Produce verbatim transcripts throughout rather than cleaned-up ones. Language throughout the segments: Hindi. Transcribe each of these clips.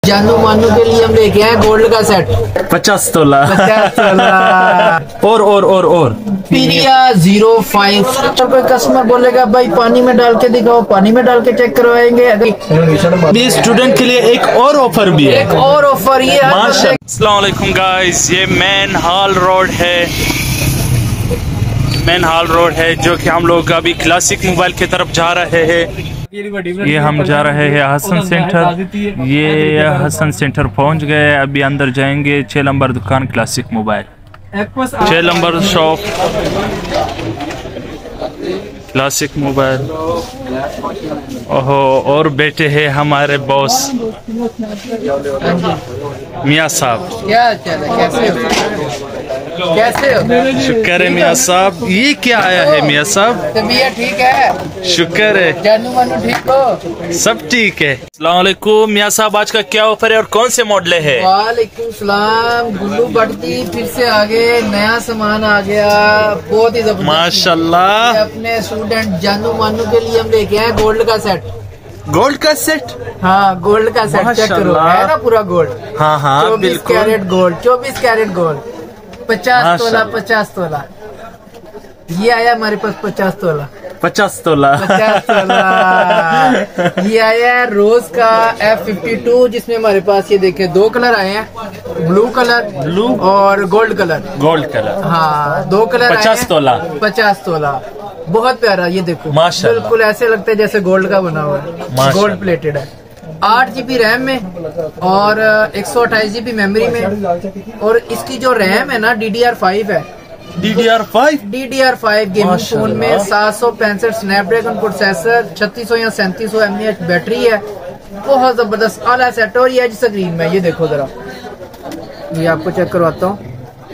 जानू मानू के लिए हम लेके आए गोल्ड का सेट पचास तोला पचास तोला और और और और पीरिया जीरो फाइव। तो कोई कस्टमर बोलेगा भाई पानी में डाल के दिखाओ, पानी में डाल के चेक करवाएंगे। भी स्टूडेंट के लिए एक और ऑफर भी है, एक और ऑफर ये माशाअल्लाह। अस्सलाम वालेकुम गाइस, ये मेन हॉल रोड है, मेन हॉल रोड है जो कि हम लोग अभी क्लासिक मोबाइल की तरफ जा रहे हैं। ये हम जा रहे हैं हसन सेंटर। ये हसन सेंटर पहुंच गए, अभी अंदर जाएंगे। छह नंबर दुकान क्लासिक मोबाइल, छह नंबर शॉप क्लासिक मोबाइल। ओहो, और बेटे हैं हमारे बॉस मियाँ साहब। क्या चल है, कैसे हो कैसे हो? शुक्र है मियाँ साहब। ये क्या आया है मियाँ साहब? तबीयत ठीक है? शुक्र है। जानू मानू ठीक हो? सब ठीक है। अस्सलाम वालेकुम मियाँ साहब, आज का क्या ऑफर है और कौन से मॉडल है? वालेकुम सलाम। गुल्लू बढ़ती फिर से आगे नया सामान आ गया, बहुत ही जबरदस्त माशाल्लाह। अपने स्टूडेंट जानू मानू के लिए हम लेके आए गोल्ड का सेट। गोल्ड का सेट? हाँ, गोल्ड का सेट चेक करो, है ना पूरा गोल्ड। हाँ हाँ चौबीस कैरेट गोल्ड, चौबीस कैरेट गोल्ड, पचास तोला पचास तोला। ये आया हमारे पास पचास तोला पचास तोला पचास तोला। ये आया है रोज का एफ फिफ्टी टू, जिसमें हमारे पास ये देखे दो कलर आए हैं, ब्लू कलर ब्लू और गोल्ड कलर। गोल्ड कलर, हाँ, दो कलर पचास तोला पचास तोला। बहुत प्यारा, ये देखो माशाल्लाह, बिल्कुल ऐसे लगता है जैसे गोल्ड का बना हुआ है, गोल्ड प्लेटेड है। आठ जीबी रैम में और एक सौ अट्ठाईस जीबी मेमोरी में। और इसकी जो रैम है ना डी डी आर फाइव है, D D R five D D R five gaming phone में सात सौ पैंसठ स्नैपड्रैगन प्रोसेसर, छत्तीस सौ या सैंतीस सौ एम ए एच बैटरी है। बहुत जबरदस्त आला सेट। और ये एच स्क्रीन में, ये देखो जरा, ये आपको चेक करवाता हूँ,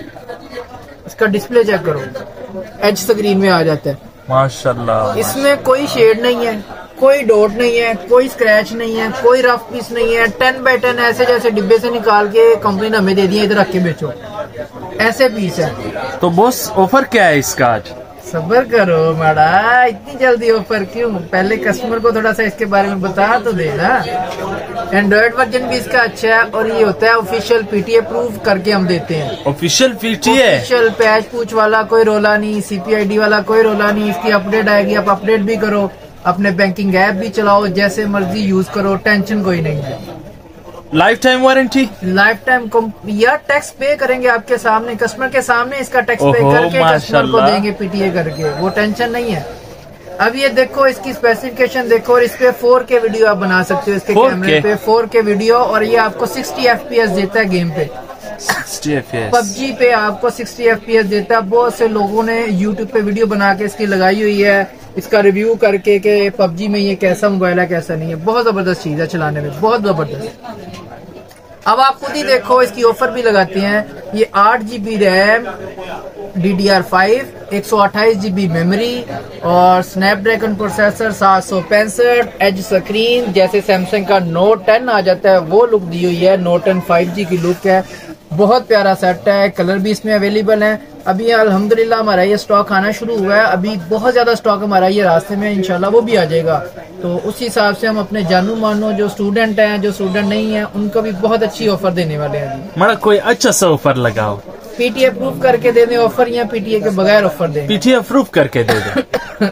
इसका डिस्प्ले चेक करो, एच स्क्रीन में आ जाता है माशाल्लाह। इसमें कोई शेड नहीं है, कोई डॉट नहीं है, कोई स्क्रैच नहीं है, कोई रफ पीस नहीं है। टेन बाई टेन ऐसे जैसे डिब्बे से निकाल के कंपनी ने हमें दे दिया, इधर रख के बेचो, ऐसे पीस है। तो बॉस ऑफर क्या है इसका आज? सब्र करो माड़ा, इतनी जल्दी ऑफर क्यों? पहले कस्टमर को थोड़ा सा इसके बारे में बता तो देना। एंड्रॉइड वर्जन भी इसका अच्छा है और ये होता है ऑफिशियल पीटीए प्रूफ करके हम देते हैं। ऑफिशियल पीटीए, ऑफिशियल पैच पूछ वाला कोई रोला नहीं, सीपीआईडी वाला कोई रोला नहीं। इसकी अपडेट आएगी, आप अपडेट भी करो, अपने बैंकिंग ऐप भी चलाओ, जैसे मर्जी यूज करो, टेंशन कोई नहीं है। Life time warranty, life time या टैक्स पे करेंगे आपके सामने, कस्टमर के सामने इसका टैक्स पे करके कस्टमर को देंगे पीटीए करके, वो टेंशन नहीं है। अब ये देखो इसकी स्पेसिफिकेशन देखो, और इस पे फोर के वीडियो आप बना सकते हो इसके कैमरे पे, फोर के वीडियो। और ये आपको सिक्सटी एफपीएस देता है गेम पे, सिक्सटी एफपीएस। पबजी पे आपको सिक्सटी एफपीएस देता है। बहुत से लोगों ने यूट्यूब पे वीडियो बना के इसकी लगाई हुई है, इसका रिव्यू करके कि पबजी में ये कैसा मोबाइल है कैसा नहीं है। बहुत जबरदस्त चीज है चलाने में, बहुत जबरदस्त। अब आप खुद ही देखो, इसकी ऑफर भी लगाते हैं। ये आठ GB RAM, D D R five, एक सौ अट्ठाईस जीबी मेमोरी और स्नैपड्रैगन प्रोसेसर, सात सौ पैंसठ एच स्क्रीन, जैसे सैमसंग का नोट टेन आ जाता है वो लुक दी हुई है। नोट टेन फाइव जी की लुक है, बहुत प्यारा सेट है। कलर भी इसमें अवेलेबल है। अभी अल्हम्दुलिल्लाह हमारा ये स्टॉक आना शुरू हुआ है, अभी बहुत ज्यादा स्टॉक हमारा ये रास्ते में, इंशाल्लाह वो भी आ जाएगा। तो उस हिसाब से हम अपने जानू मानो जो स्टूडेंट हैं, जो स्टूडेंट नहीं है, उनको भी बहुत अच्छी ऑफर देने वाले हैं। मेरा कोई अच्छा सा ऑफर लगाओ, पीटीए प्रूफ करके दे दें ऑफर, या पीटीए के बगैर ऑफर दें? पीटीए प्रूफ करके दे दे।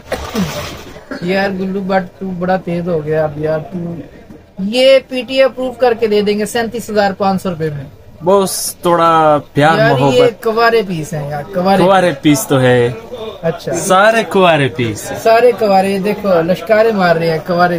यार गुल्लू बट तू बड़ा तेज हो गया अब यार तू। ये पीटीए प्रूफ करके दे देंगे सैंतीस हजार पाँच सौ रूपये में। बॉस थोड़ा प्यार मोहब्बत। ये कवारे पीस हैं यार, कवारे कुवारे पीस तो है। अच्छा, सारे कुवारे पीस, सारे कवारे देखो, लश्कारे मार रहे हैं कवारे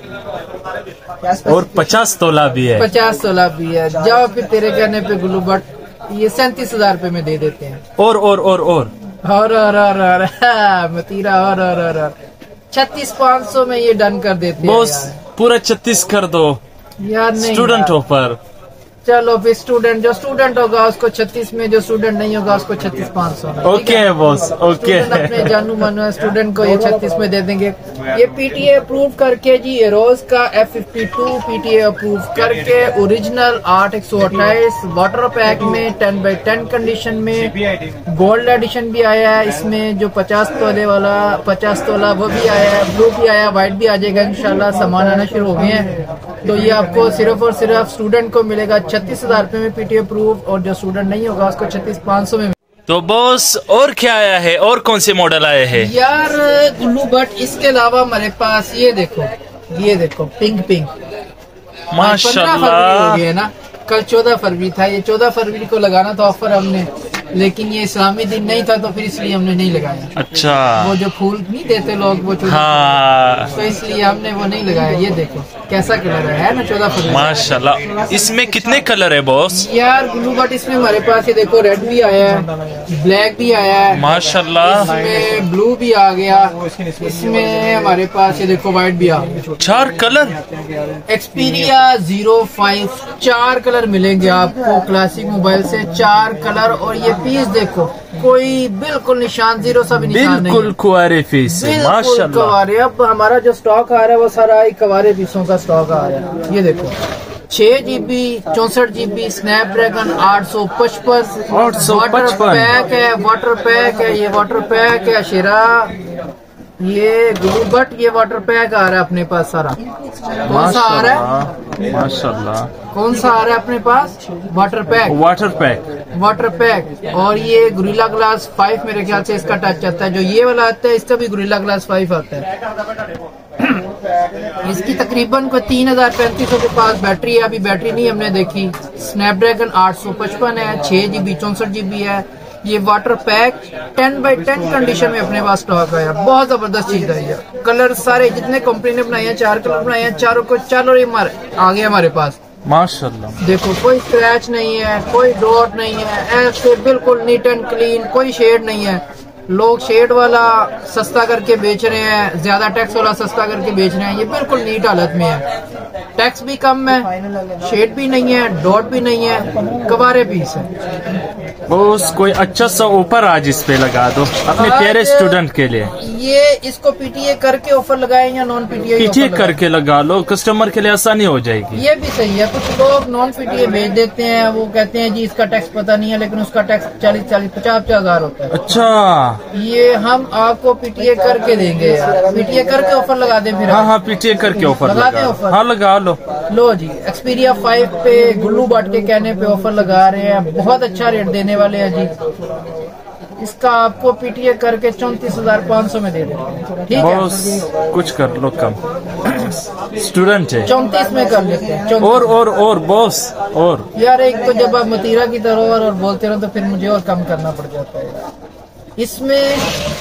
पीस। और पचास तोला भी है, पचास तोला भी है। जाओ फिर, तेरे कहने पे गुल्लू बट ये सैंतीस हजार रूपये में दे देते हैं। और और और और और और और और मतीरा और और और और छत्तीस पाँच सौ में ये डन कर देते हैं। बॉस पूरा छत्तीस कर दो यार, नहीं स्टूडेंट ऑफर। चलो फिर स्टूडेंट, जो स्टूडेंट होगा उसको छत्तीस में, जो स्टूडेंट नहीं होगा उसको छत्तीस पाँच सौ में। Okay boss, okay. अपने जानू मानो स्टूडेंट को ये छत्तीस में दे देंगे। ये पीटीए अप्रूव करके जी, ये रोज का F fifty two PTA approve करके, ओरिजिनल आठ एक सौ अट्ठाईस वाटर पैक में, टेन बाई टेन कंडीशन में, गोल्ड एडिशन भी आया है इसमें, जो पचास तोले वाला पचास तोला वो भी आया है, ब्लू भी आया, व्हाइट भी आ जाएगा इंशाल्लाह। सामान आना शुरू हो गए हैं। तो ये आपको सिर्फ और सिर्फ स्टूडेंट को मिलेगा छत्तीस हजार रुपए में पीटीए प्रूफ, और जो स्टूडेंट नहीं होगा उसको छत्तीस पाँच सौ में। तो बॉस और क्या आया है, और कौन से मॉडल आए हैं यार गुल्लू बट? इसके अलावा हमारे पास ये देखो, ये देखो पिंक पिंक माशाल्लाह। हो गया ना, कल चौदह फरवरी था, ये चौदह फरवरी को लगाना था ऑफर हमने, लेकिन ये इस्लामी दिन नहीं था तो फिर इसलिए हमने नहीं लगाया। अच्छा, वो जो फूल नहीं देते लोग वो चौदह, हाँ, तो इसलिए हमने वो नहीं लगाया। ये देखो कैसा कलर है, है ना चौदह फरवरी। माशाल्लाह। इसमें कितने कलर है बॉस? यार ब्लू बट इसमें हमारे पास ये देखो रेड भी आया है, ब्लैक भी आया है, माशाल्लाह। इसमें ब्लू भी आ गया, इसमें हमारे पास ये देखो व्हाइट भी आ गया। चार कलर एक्सपीरिया जीरो फाइव, चार कलर मिलेंगे आपको क्लासिक मोबाइल से, चार कलर। और ये पीस देखो, कोई बिल्कुल निशान, जीरो सा भी निशान नहीं, बिल्कुल कुंवारे पीस, बिल्कुल कवारे। अब हमारा जो स्टॉक आ रहा है वो सारा कवारे पीसों का स्टॉक आ रहा है। ये देखो छह जीबी चौसठ जीबी स्नैपड्रैगन आठ सौ पचपन वाटर पैक है, वाटर पैक है, ये वाटर पैक है अशेरा, ये ग्लू बट ये वाटर पैक आ रहा है अपने पास सारा। कौन सा आ रहा है? माशाल्लाह। कौन सा आ रहा है अपने पास? Water pack, water pack, water pack. और ये गुरिल्ला ग्लास फाइव मेरे ख्याल से इसका टच आता है, जो ये वाला आता है इसका भी गुरिल्ला ग्लास फाइव आता है। इसकी तकरीबन को तीन हजार पैंतीस सौ के पास बैटरी है, अभी बैटरी नहीं हमने देखी। स्नैपड्रैगन आठ सौ पचपन है, छह जीबी चौसठ जीबी है। ये water pack ten by ten condition में अपने पास स्टॉक आया, बहुत जबरदस्त चीज है ये। कलर सारे जितने कंपनी ने बनाए हैं, चार कलर बनाए हैं, चारों को चारों आ गए हमारे पास माशाल्लाह। देखो कोई स्क्रैच नहीं है, कोई डॉट नहीं है, ऐसे बिल्कुल नीट एंड क्लीन, कोई शेड नहीं है। लोग शेड वाला सस्ता करके बेच रहे हैं, ज्यादा टैक्स वाला सस्ता करके बेच रहे हैं, ये बिल्कुल नीट हालत में है। टैक्स भी कम है, शेड भी नहीं है, डॉट भी नहीं है, कबारे पीस है। बॉस कोई अच्छा सा ऑफर आज इस पे लगा दो अपने प्यारे स्टूडेंट के लिए। ये इसको पीटीए करके ऑफर लगाए या नॉन पीटीए? पीटीए करके लगा लो, कस्टमर के लिए आसानी हो जाएगी। ये भी सही है। कुछ लोग नॉन पीटीए भेज देते हैं, वो कहते हैं जी इसका टैक्स पता नहीं है, लेकिन उसका टैक्स चालीस चालीस पचास पचास हजार होता है। अच्छा, ये हम आपको पीटीए करके देंगे यार, पीटीए करके ऑफर लगा दें फिर। हाँ हाँ पीटीए करके ऑफर लगा दें ऑफर। हाँ लगा लो। लो जी, एक्सपीरिया फाइव पे गुल्लू बाट के कहने पे ऑफर लगा रहे हैं, बहुत अच्छा रेट देने वाले हैं जी। इसका आपको पीटीए करके चौंतीस हजार पाँच सौ में दे देंगे, ठीक है? कुछ कर लो कम, स्टूडेंट है। चौंतीस में कर लेते हैं। और और और बॉस और यार एक तो जब आप मतीरा की तरह और, और बोलते रहो तो फिर मुझे और कम करना पड़ जाता है। इसमें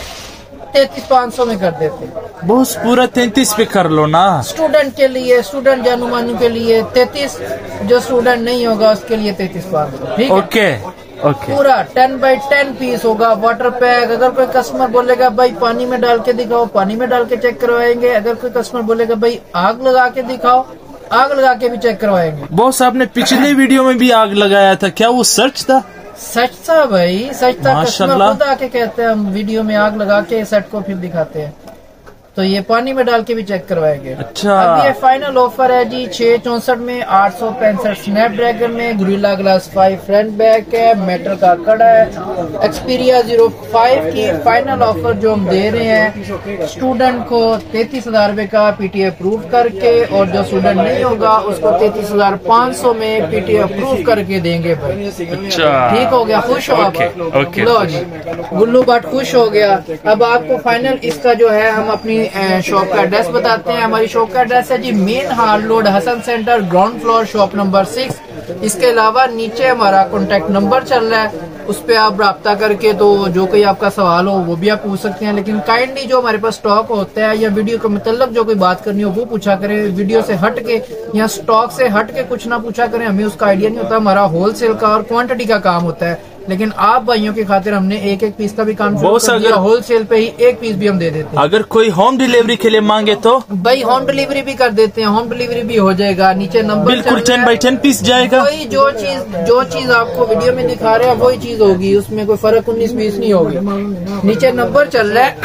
तैतीस पाँच सौ में कर देते हैं। बॉस पूरा तैतीस पे कर लो ना। स्टूडेंट के लिए, स्टूडेंट जानू मानू के लिए तैतीस, जो स्टूडेंट नहीं होगा उसके लिए तैतीस पाँच सौ, ठीक है? Okay okay. पूरा टेन बाई टेन पीस होगा, वाटर पैक। अगर कोई कस्टमर बोलेगा भाई पानी में डाल के दिखाओ, पानी में डाल के चेक करवाएंगे। अगर कोई कस्टमर बोलेगा भाई आग लगा के दिखाओ, आग लगा के भी चेक करवाएंगे। बॉस आपने पिछले वीडियो में भी आग लगाया था, क्या वो सच था? सच था भाई, सच था। कस्टमर खुद आके कहते हैं हम वीडियो में आग लगा के सेट को फिर दिखाते हैं, तो ये पानी में डाल के भी चेक करवाएंगे। अच्छा, अब ये फाइनल ऑफर है जी, छह चौसठ में, आठ सौ पैंसठ स्नैपड्रैगन में, gorilla glass five front back है, मेटल का कड़ा है, एक्सपीरिया जीरो फाइव की फाइनल ऑफर जो हम दे रहे हैं स्टूडेंट को तैतीस हजार रूपए का पीटीए अप्रूव करके, और जो स्टूडेंट नहीं होगा उसको तैतीस हजार पाँच सौ में पीटीए अप्रूव करके देंगे भाई। अच्छा ठीक हो गया, खुश हो आप? ओके। लो जी, गुल्लू बाट खुश हो गया। अब आपको फाइनल इसका जो है हम अपनी शॉप का एड्रेस बताते हैं। हमारी शॉप का एड्रेस है जी main hall road Hasan centre, ground floor, shop number six. इसके अलावा नीचे हमारा कॉन्टेक्ट नंबर चल रहा है, उस पर आप राब्ता करके तो जो कोई आपका सवाल हो वो भी आप पूछ सकते हैं। लेकिन काइंडली जो हमारे पास स्टॉक होता है या वीडियो के मतलब जो कोई बात करनी हो वो पूछा करें, वीडियो से हट के या स्टॉक से हट के कुछ ना पूछा करें, हमें उसका आइडिया नहीं होता। हमारा होलसेल का और क्वांटिटी का काम होता है, लेकिन आप भाइयों की खातिर हमने एक एक पीस का भी काम शुरू कर दिया। होलसेल पे ही एक पीस भी हम दे देते हैं। अगर कोई होम डिलीवरी के लिए मांगे तो भाई होम डिलीवरी भी कर देते हैं, होम डिलीवरी भी हो जाएगा। नीचे नंबर बिल्कुल टेन बाई टेन पीस जाएगा। कोई जो चीज जो चीज आपको वीडियो में दिखा रहे हैं वही चीज होगी, उसमें कोई फर्क उन्नीस बीस नहीं होगी। नीचे नंबर चल रहा है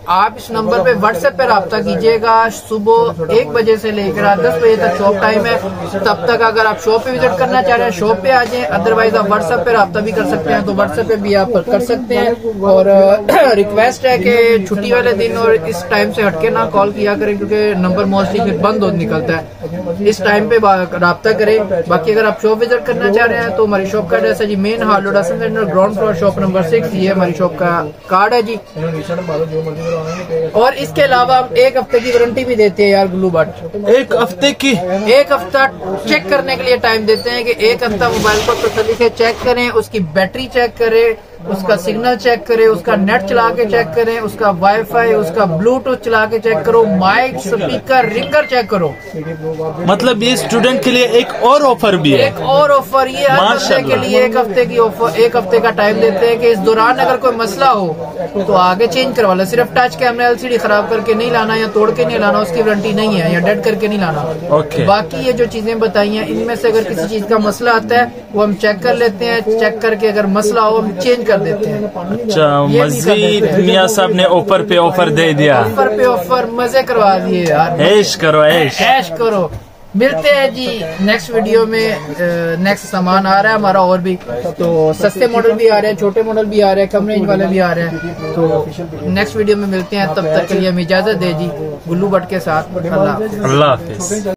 आप इस नंबर पे व्हाट्सएप पे रब्ता कीजिएगा। सुबह एक बजे से लेकर रात दस बजे तक शॉप टाइम है। तब तक अगर आप शॉप पे विजिट करना चाह रहे हैं शॉप पे आ जाएं, अदरवाइज आप व्हाट्सएप पे रब्ता भी कर सकते हैं, तो व्हाट्सएप पे भी आप कर सकते हैं। और रिक्वेस्ट है कि छुट्टी वाले दिन और इस टाइम से हटके ना कॉल किया करें, क्योंकि नंबर मोस्टली फिर बंद हो निकलता है। इस टाइम पे रब्ता करें। बाकी अगर आप शॉप विजिट करना चाह रहे हैं तो हमारी शॉप का एड्रेस है जी main hall road Hasan centre ground floor shop number six. ये हमारी शॉप का कार्ड है जी। और इसके अलावा हम एक हफ्ते की वारंटी भी देते हैं यार ग्लू बट। एक हफ्ते की एक हफ्ता चेक करने के लिए टाइम देते हैं कि एक हफ्ता मोबाइल को तसल्ली से चेक करें, उसकी बैटरी चेक करें, उसका सिग्नल चेक करें, उसका नेट चला के चेक करें, उसका वाईफाई, उसका ब्लूटूथ चला के चेक करो, माइक, स्पीकर, रिंगर चेक करो। मतलब ये स्टूडेंट के लिए एक और ऑफर भी है। एक और ऑफर ये हर हफ्ते के लिए एक हफ्ते की ऑफर, एक हफ्ते का टाइम देते हैं कि इस दौरान अगर कोई मसला हो तो आगे चेंज करवा लो। सिर्फ टच कैमरा एलसीडी खराब करके नहीं लाना या तोड़ के नहीं लाना, उसकी वारंटी नहीं है, या डेड करके नहीं लाना। ओके। बाकी ये जो चीजें बताई हैं इनमें से अगर किसी चीज का मसला आता है वो हम चेक कर लेते हैं, चेक करके अगर मसला हो हम चेंज कर देते हैं। अच्छा, मजीद मियाँ साहब ने ऑफर पे ऑफर दे दिया। ऑफर पे ऑफर मजे करवा दिए यार। ऐश करो, ऐश ऐश करो। मिलते हैं जी नेक्स्ट वीडियो में। नेक्स्ट सामान आ रहा है हमारा और भी, तो सस्ते मॉडल भी आ रहे हैं, छोटे मॉडल भी आ रहे हैं, कम रेंज वाले भी आ रहे हैं। तो नेक्स्ट वीडियो में मिलते हैं, तब तक के लिए हम इजाजत दे जी गुल्लू भट्ट के साथ। अल्लाह हाफिज़। अल्लाह हाफिज़।